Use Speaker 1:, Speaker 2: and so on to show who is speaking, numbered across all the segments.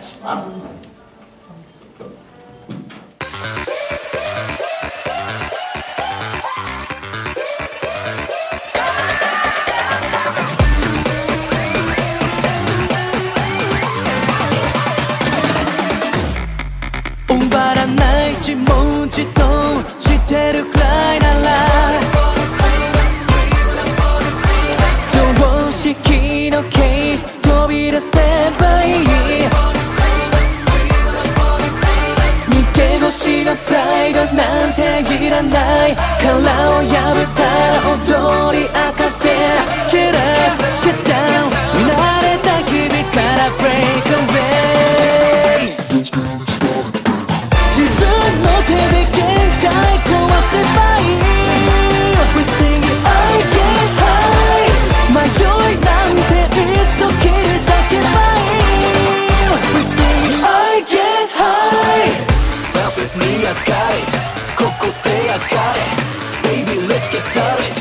Speaker 1: します。
Speaker 2: 終わらない自問自答してるくらいなら常識のケージ飛び出せばいい。逃げ腰のプライドなんていらない。殻を破ったら踊り明かせ Get up, get down 見慣れた日々から Break away。 自分の手で限界壊せばいい。 We sing it I get high 迷いなんていっそ切り裂けばいい。 We sing it I get high Dance with me 上がれここで上がれ Baby let's get started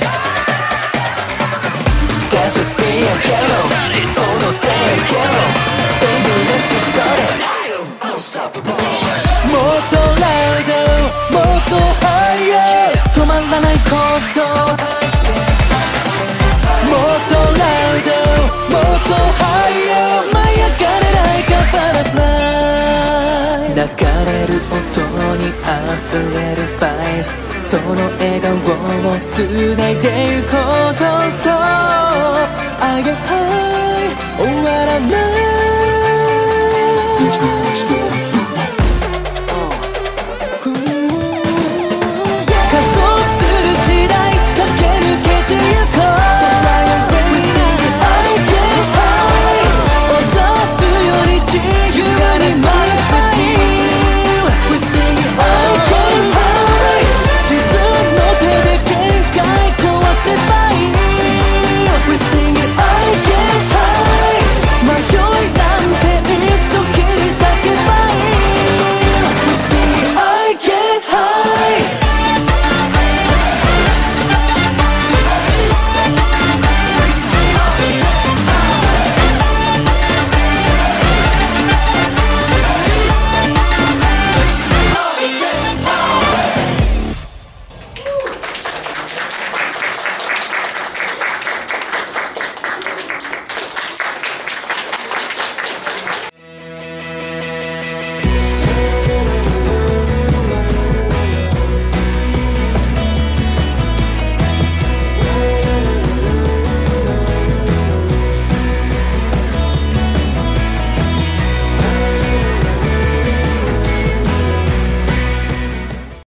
Speaker 2: Dance with me 上がろうその手上げろ Baby let's get started Unstoppableもっとラウドもっとハイヤー止まらないこともっとラウドもっとハイヤー舞い上がれないかバタフライ流れる音に溢れるバイブスその笑顔を繋いでゆこうと Stop I get high 終わらない